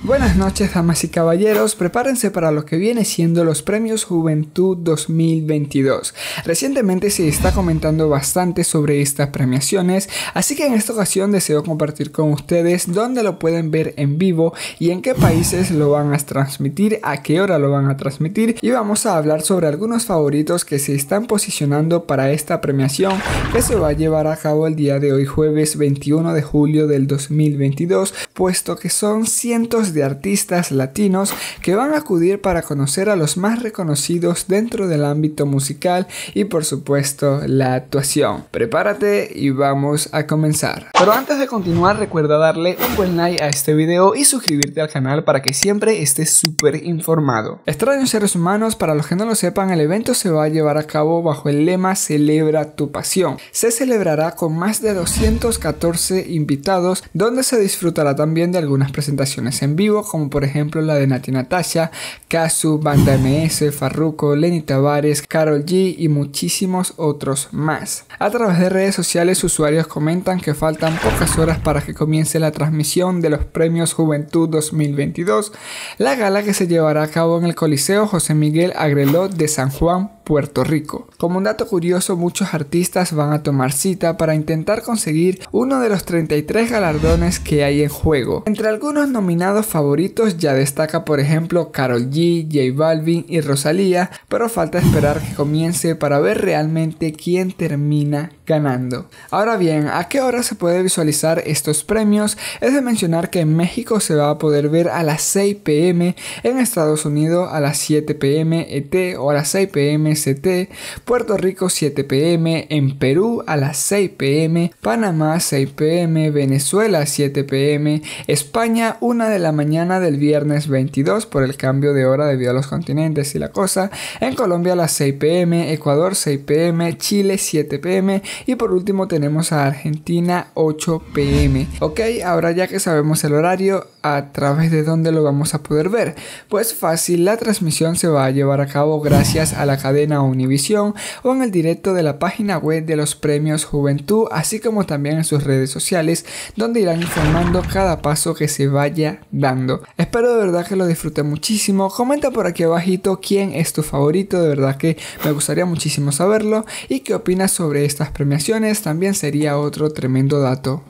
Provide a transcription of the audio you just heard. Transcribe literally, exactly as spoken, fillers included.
Buenas noches, damas y caballeros, prepárense para lo que viene siendo los Premios Juventud dos mil veintidós. Recientemente se está comentando bastante sobre estas premiaciones, así que en esta ocasión deseo compartir con ustedes dónde lo pueden ver en vivo y en qué países lo van a transmitir, a qué hora lo van a transmitir, y vamos a hablar sobre algunos favoritos que se están posicionando para esta premiación que se va a llevar a cabo el día de hoy, jueves veintiuno de julio del dos mil veintidós, puesto que son cientos de artistas latinos que van a acudir para conocer a los más reconocidos dentro del ámbito musical y por supuesto la actuación. Prepárate y vamos a comenzar. Pero antes de continuar, recuerda darle un buen like a este video y suscribirte al canal para que siempre estés súper informado. Extraños seres humanos, para los que no lo sepan, el evento se va a llevar a cabo bajo el lema Celebra tu pasión. Se celebrará con más de doscientos catorce invitados, donde se disfrutará también de algunas presentaciones en vivo, como por ejemplo la de Nati Natasha, Kazu, Banda M S, Farruko, Lenny Tavares, Karol G y muchísimos otros más. A través de redes sociales, usuarios comentan que faltan pocas horas para que comience la transmisión de los Premios Juventud dos mil veintidós, la gala que se llevará a cabo en el Coliseo José Miguel Agrelot de San Juan, Puerto Rico. Como un dato curioso, muchos artistas van a tomar cita para intentar conseguir uno de los treinta y tres galardones que hay en juego. Entre algunos nominados favoritos ya destaca por ejemplo Karol G, J Balvin y Rosalía, pero falta esperar que comience para ver realmente quién termina ganando. Ahora bien, ¿a qué hora se puede visualizar estos premios? Es de mencionar que en México se va a poder ver a las seis pe eme, en Estados Unidos a las siete pe eme E T o a las seis pe eme C T, Puerto Rico siete pe eme, en Perú a las seis pe eme, Panamá seis pe eme, Venezuela siete pe eme, España una de la mañana del viernes veintidós por el cambio de hora debido a los continentes y la cosa, en Colombia a las seis pe eme, Ecuador seis pe eme, Chile siete pe eme y por último tenemos a Argentina ocho pe eme. Ok, ahora ya que sabemos el horario, ¿a través de dónde lo vamos a poder ver? Pues fácil, la transmisión se va a llevar a cabo gracias a la cadena Univisión o en el directo de la página web de los Premios Juventud, así como también en sus redes sociales, donde irán informando cada paso que se vaya dando. Espero de verdad que lo disfruten muchísimo. Comenta por aquí abajito quién es tu favorito, de verdad que me gustaría muchísimo saberlo, y qué opinas sobre estas premiaciones, también sería otro tremendo dato.